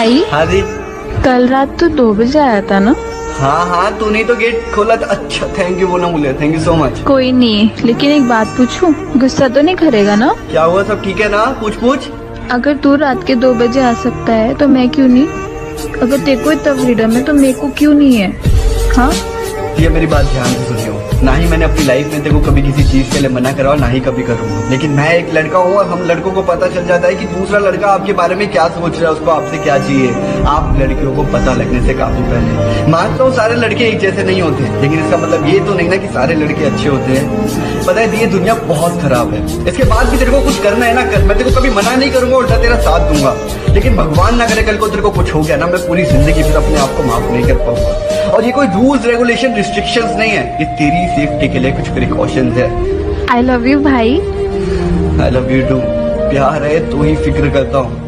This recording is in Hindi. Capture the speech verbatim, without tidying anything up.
भाई। हाँ जी। कल रात तो दो बजे आया था ना? हाँ हाँ, तूने तो गेट खोला था। अच्छा, थैंक यू बोलना भूले। Thank you so much. कोई नहीं, लेकिन एक बात पूछूं, गुस्सा तो नहीं करेगा ना? क्या हुआ, सब ठीक है ना? पूछ पूछ। अगर तू रात के दो बजे आ सकता है तो मैं क्यों नहीं? अगर तेरे को इतना फ्रीडम है तो मेरे को क्यों नहीं है? हाँ, ये मेरी बात ध्यान से सुनियो। ना ही मैंने अपनी लाइफ में तेरे को कभी किसी चीज के लिए मना करा और ना ही कभी करूंगा, लेकिन मैं एक लड़का हूँ और हम लड़कों को पता चल जाता है कि दूसरा लड़का आपके बारे में क्या सोच रहा है, उसको आपसे क्या चाहिए। आप लड़कियों को पता लगने से काफी पहले। मानता हूँ सारे लड़के एक जैसे नहीं होते, लेकिन इसका मतलब ये तो नहीं ना कि सारे लड़के अच्छे होते हैं। पता है, ये दुनिया बहुत खराब है। इसके बाद भी तेरे को कुछ करना है ना कर, मैं तेरे को कभी मना नहीं करूंगा, उल्टा तेरा साथ दूंगा। लेकिन भगवान ना करे कल को तेरे को कुछ हो गया ना, मैं पूरी जिंदगी फिर अपने आप को माफ नहीं कर पाऊंगा। और ये कोई रूल्स रेगुलेशन रिस्ट्रिक्शंस नहीं है, ये तेरी सेफ्टी के लिए कुछ प्रिकॉशंस है। आई लव यू भाई। I love you too. प्यार है तो ही फिक्र करता हूँ।